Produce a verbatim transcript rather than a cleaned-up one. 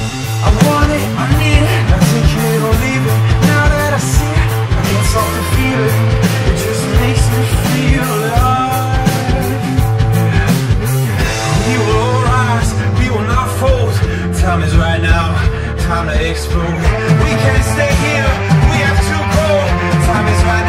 I want it, I need it, now take it or leave it. Now that I see it, I can't stop the feeling. It just makes me feel alive. We will all rise, we will not fold. Time is right now, time to explode. We can't stay here, we have to go. Time is right now.